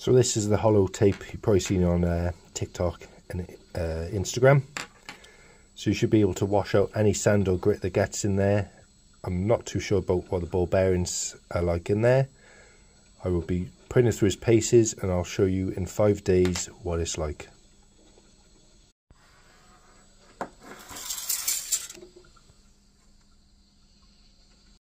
So this is the hollow tape you've probably seen on TikTok and Instagram. So you should be able to wash out any sand or grit that gets in there. I'm not too sure about what the ball bearings are like in there. I will be putting it through its paces and I'll show you in 5 days what it's like.